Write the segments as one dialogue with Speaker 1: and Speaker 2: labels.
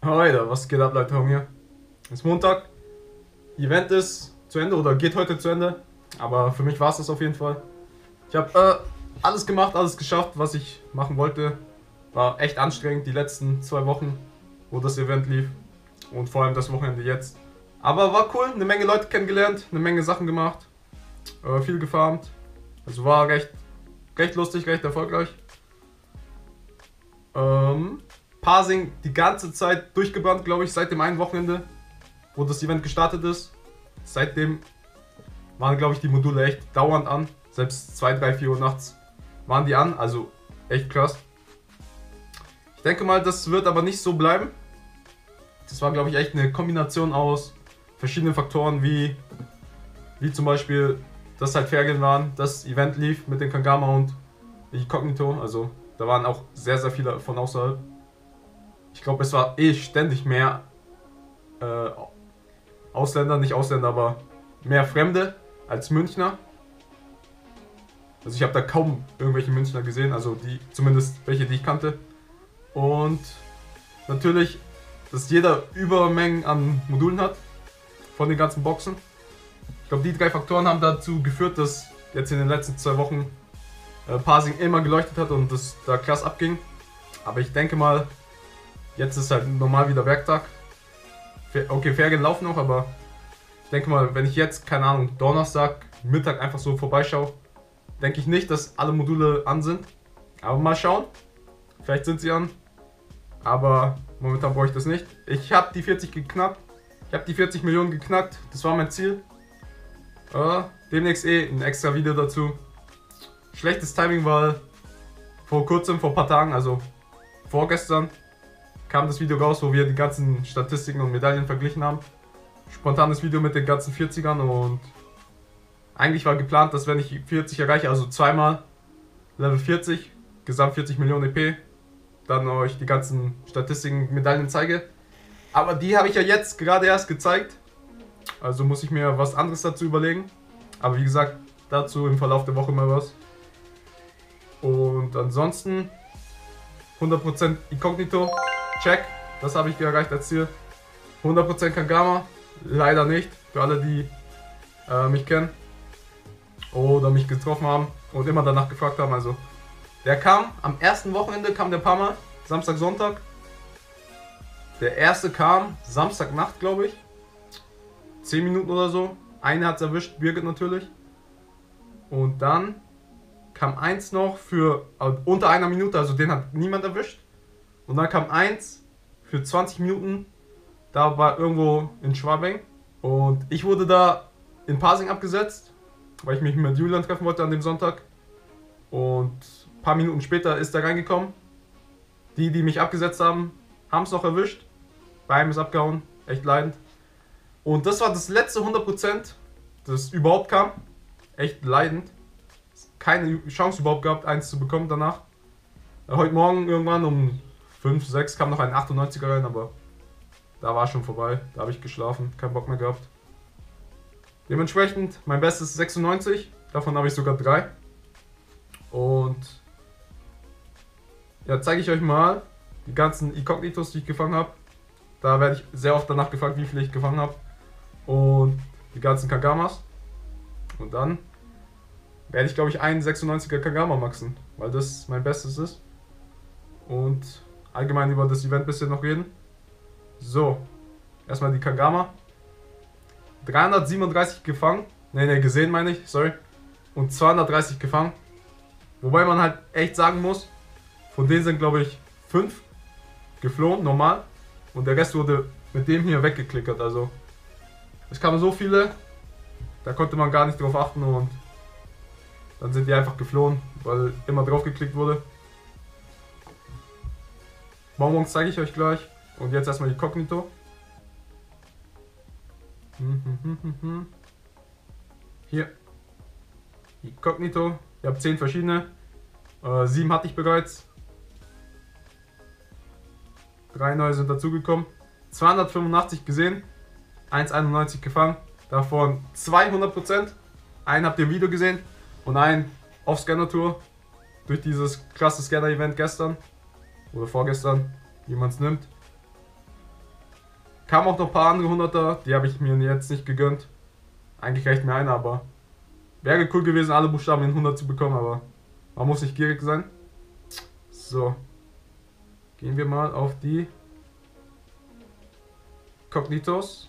Speaker 1: Heute, was geht ab, Leute, hier? Es ist Montag, Event ist zu Ende oder geht heute zu Ende, aber für mich war es das auf jeden Fall. Ich habe alles gemacht, alles geschafft, was ich machen wollte. War echt anstrengend die letzten 2 Wochen, wo das Event lief und vor allem das Wochenende jetzt. Aber war cool, eine Menge Leute kennengelernt, eine Menge Sachen gemacht, viel gefarmt. Also war recht lustig, recht erfolgreich. Parsing die ganze Zeit durchgebrannt, glaube ich, seit dem einen Wochenende, wo das Event gestartet ist. Seitdem waren, glaube ich, die Module echt dauernd an. Selbst 2, 3, 4 Uhr nachts waren die an, also echt krass. Ich denke mal, das wird aber nicht so bleiben. Das war, glaube ich, echt eine Kombination aus verschiedenen Faktoren, wie zum Beispiel, dass halt Ferien waren, das Event lief mit den Kangama und Incognito, also da waren auch sehr, sehr viele von außerhalb. Ich glaube, es war ständig mehr äh, Ausländer, nicht Ausländer, aber mehr Fremde als Münchner. Also ich habe da kaum irgendwelche Münchner gesehen, also die, zumindest welche, die ich kannte. Und natürlich, dass jeder Übermengen an Modulen hat von den ganzen Boxen. Ich glaube, die 3 Faktoren haben dazu geführt, dass jetzt in den letzten 2 Wochen Parsing immer geleuchtet hat und das da krass abging. Aber ich denke mal, jetzt ist halt normal wieder Werktag. Okay, Ferien laufen noch, aber ich denke mal, wenn ich jetzt, keine Ahnung, Donnerstag, Mittag einfach so vorbeischaue, denke ich nicht, dass alle Module an sind. Aber mal schauen. Vielleicht sind sie an. Aber momentan brauche ich das nicht. Ich habe die 40 geknackt. Ich habe die 40 Millionen geknackt. Das war mein Ziel. Demnächst ein extra Video dazu. Schlechtes Timing, weil vor kurzem, vor ein paar Tagen, also vorgestern, kam das Video raus, wo wir die ganzen Statistiken und Medaillen verglichen haben. Spontanes Video mit den ganzen 40ern und eigentlich war geplant, dass wenn ich 40 erreiche, also zweimal Level 40, Gesamt 40 Millionen EP, dann euch die ganzen Statistiken, Medaillen zeige. Aber die habe ich ja jetzt gerade erst gezeigt, also muss ich mir was anderes dazu überlegen. Aber wie gesagt, dazu im Verlauf der Woche mal was. Und ansonsten 100% Incognito, check, das habe ich erreicht als Ziel. 100% Kangama, leider nicht, für alle, die mich kennen oder mich getroffen haben und immer danach gefragt haben. Also der kam am ersten Wochenende, kam der ein paar Mal, Samstag, Sonntag. Der erste kam Samstagnacht, glaube ich, 10 Minuten oder so. Eine hat es erwischt, Birgit natürlich. Und dann kam eins noch für unter einer Minute, also den hat niemand erwischt. Und dann kam eins für 20 Minuten, da war irgendwo in Schwabing. Und ich wurde da in Parsing abgesetzt, weil ich mich mit Julian treffen wollte an dem Sonntag. Und ein paar Minuten später ist er reingekommen. Die mich abgesetzt haben, haben es noch erwischt. Bei einem ist abgehauen, echt leidend. Und das war das letzte 100%, das überhaupt kam. Echt leidend. Keine Chance überhaupt gehabt, eins zu bekommen danach. Heute Morgen irgendwann um 5, 6 kam noch ein 98er rein, aber da war schon vorbei. Da habe ich geschlafen, keinen Bock mehr gehabt. Dementsprechend, mein Bestes ist 96, davon habe ich sogar 3. Und ja, zeige ich euch mal die ganzen Incognitos, die ich gefangen habe. Da werde ich sehr oft danach gefragt, wie viele ich gefangen habe. Und die ganzen Kangamas. Und dann werde ich, glaube ich, einen 96er Kangama maxen, weil das mein Bestes ist. Und allgemein über das Event ein bisschen noch reden. So, erstmal die Kangama. 337 gefangen. Ne, gesehen meine ich, sorry. Und 230 gefangen. Wobei man halt echt sagen muss, von denen sind, glaube ich, 5 geflohen, normal. Und der Rest wurde mit dem hier weggeklickert. Also, es kamen so viele, da konnte man gar nicht drauf achten und dann sind die einfach geflohen, weil immer drauf geklickt wurde. Bonbons zeige ich euch gleich. Und jetzt erstmal die Incognito. Hier. Incognito. Ich habe 10 verschiedene. 7 hatte ich bereits. 3 neue sind dazugekommen. 285 gesehen. 1,91 gefangen. Davon 200%. Einen habt ihr im Video gesehen. Und einen auf Scanner-Tour. Durch dieses krasse Scanner-Event gestern. Oder vorgestern, wie man es nimmt. Kamen auch noch ein paar andere 100er, die habe ich mir jetzt nicht gegönnt. Eigentlich reicht mir einer, aber wäre cool gewesen, alle Buchstaben in 100 zu bekommen, aber man muss nicht gierig sein. So, gehen wir mal auf die Cognitos.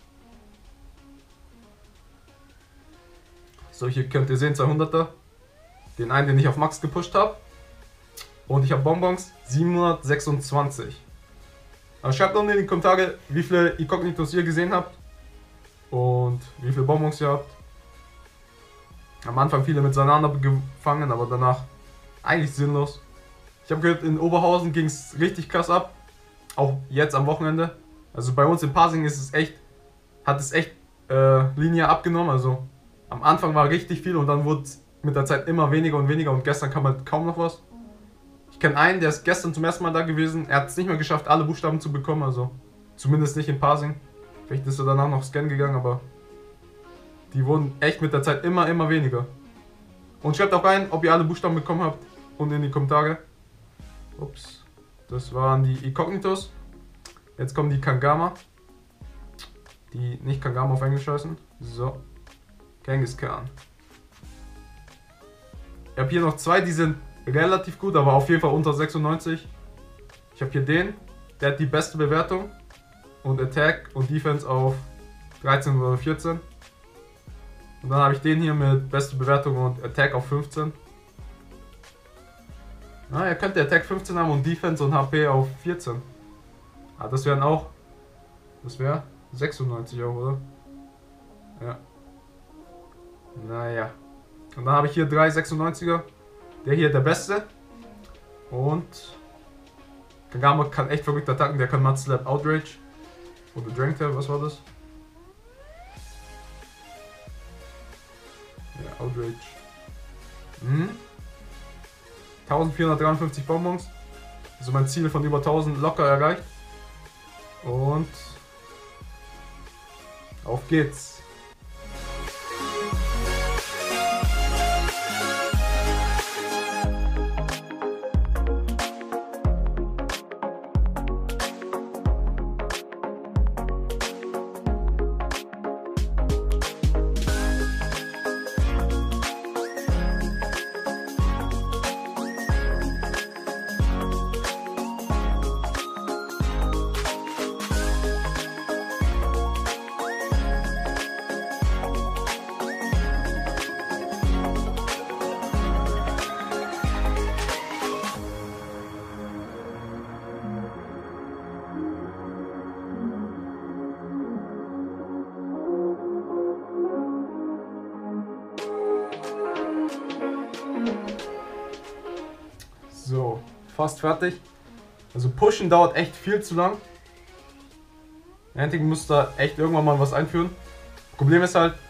Speaker 1: So, hier könnt ihr sehen, 200er. Den einen, den ich auf Max gepusht habe. Und ich habe Bonbons 726. Also schreibt unten in die Kommentare, wie viele Incognitos ihr gesehen habt. Und wie viele Bonbons ihr habt. Am Anfang viele miteinander gefangen, aber danach eigentlich sinnlos. Ich habe gehört, in Oberhausen ging es richtig krass ab. Auch jetzt am Wochenende. Also bei uns in Pasing ist es echt, hat es echt Linie abgenommen. Also am Anfang war richtig viel und dann wurde es mit der Zeit immer weniger und weniger und gestern kam halt kaum noch was. Ich kenne einen, der ist gestern zum ersten Mal da gewesen. Er hat es nicht mehr geschafft, alle Buchstaben zu bekommen, also zumindest nicht in Pasing. Vielleicht ist er danach noch scannen gegangen, aber die wurden echt mit der Zeit immer weniger. Und schreibt auch rein, ob ihr alle Buchstaben bekommen habt unten in die Kommentare. Ups, das waren die Incognitos. Jetzt kommen die Kangama. Die nicht Kangama auf Englisch heißen. So, Genghis Khan. Ich habe hier noch zwei, die sind relativ gut, aber auf jeden Fall unter 96. Ich habe hier den, der hat die beste Bewertung. Und Attack und Defense auf 13 oder 14. Und dann habe ich den hier mit beste Bewertung und Attack auf 15. Na, er könnte Attack 15 haben und Defense und HP auf 14. Ah, das wären auch. Das wäre 96 auch, oder? Ja. Naja. Und dann habe ich hier drei 96er. Der hier der beste. Und Kangama kann echt verrückt attacken. Der kann Mudslap Outrage. Oder Drink Tail, was war das? Ja, Outrage. 1453 Bonbons. Also mein Ziel von über 1000 locker erreicht. Und auf geht's. So, fast fertig. Also pushen dauert echt viel zu lang. Niantic muss da echt irgendwann mal was einführen. Problem ist halt,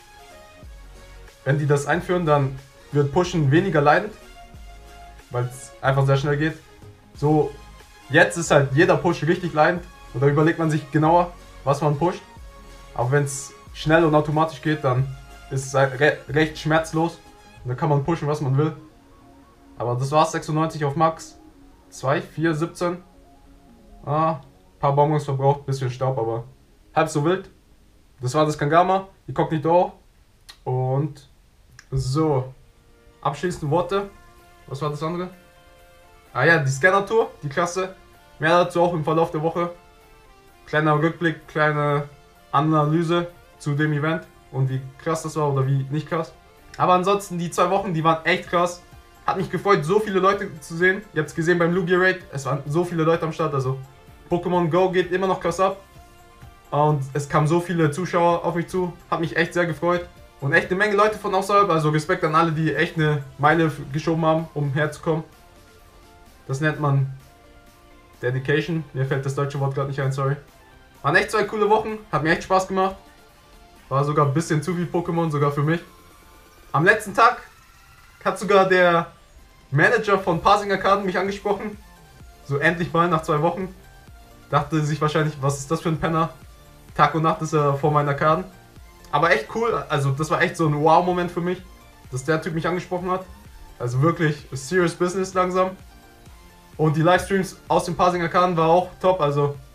Speaker 1: wenn die das einführen, dann wird pushen weniger leidend, weil es einfach sehr schnell geht. So, jetzt ist halt jeder Push richtig leidend und da überlegt man sich genauer, was man pusht. Aber wenn es schnell und automatisch geht, dann ist es halt recht schmerzlos und dann kann man pushen, was man will. Aber das war's, 96 auf Max. 2, 4, 17. Paar Bonbons verbraucht, bisschen Staub, aber halb so wild. Das war das Kangama, Incognito. Und so, abschließende Worte. Was war das andere? Ah ja, die Scanner-Tour, die Klasse. Mehr dazu auch im Verlauf der Woche. Kleiner Rückblick, kleine Analyse zu dem Event und wie krass das war oder wie nicht krass. Aber ansonsten, die 2 Wochen, die waren echt krass. Hat mich gefreut, so viele Leute zu sehen. Ihr habt es gesehen beim Lugia Raid, es waren so viele Leute am Start. Also Pokémon Go geht immer noch krass ab. Und es kamen so viele Zuschauer auf mich zu. Hat mich echt sehr gefreut. Und echt eine Menge Leute von außerhalb. Also Respekt an alle, die echt eine Meile geschoben haben, um herzukommen. Das nennt man Dedication. Mir fällt das deutsche Wort gerade nicht ein, sorry. Waren echt 2 coole Wochen. Hat mir echt Spaß gemacht. War sogar ein bisschen zu viel Pokémon, sogar für mich. Am letzten Tag hat sogar der Manager von Pasing Arcaden mich angesprochen. So endlich mal nach 2 Wochen. Dachte sich wahrscheinlich, was ist das für ein Penner? Tag und Nacht ist er vor meinen Arkaden. Aber echt cool, also das war echt so ein Wow-Moment für mich, dass der Typ mich angesprochen hat. Also wirklich serious business langsam. Und die Livestreams aus dem Pasing Arcaden war auch top, also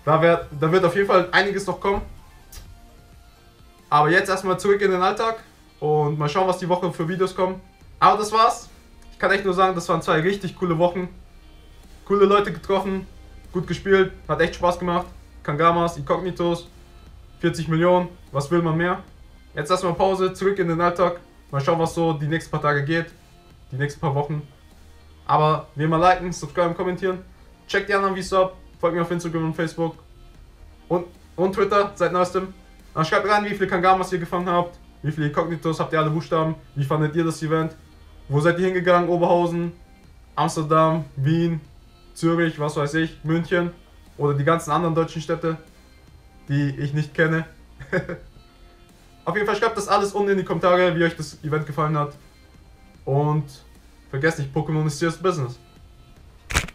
Speaker 1: Da wird auf jeden Fall einiges noch kommen. Aber jetzt erstmal zurück in den Alltag und mal schauen, was die Woche für Videos kommen. Aber das war's. Ich kann echt nur sagen, das waren 2 richtig coole Wochen. Coole Leute getroffen, gut gespielt, hat echt Spaß gemacht. Kangamas, Incognitos, 40 Millionen, was will man mehr? Jetzt erstmal Pause, zurück in den Alltag. Mal schauen, was so die nächsten paar Tage geht, die nächsten paar Wochen. Aber wie immer liken, subscriben, kommentieren. Checkt die anderen Videos ab, folgt mir auf Instagram und Facebook und Twitter seit neuestem. Dann schreibt rein, wie viele Kangamas ihr gefangen habt, wie viele Incognitos, habt ihr alle Buchstaben, wie fandet ihr das Event, wo seid ihr hingegangen, Oberhausen, Amsterdam, Wien, Zürich, was weiß ich, München oder die ganzen anderen deutschen Städte, die ich nicht kenne. Auf jeden Fall schreibt das alles unten in die Kommentare, wie euch das Event gefallen hat. Und vergesst nicht, Pokémon ist serious business.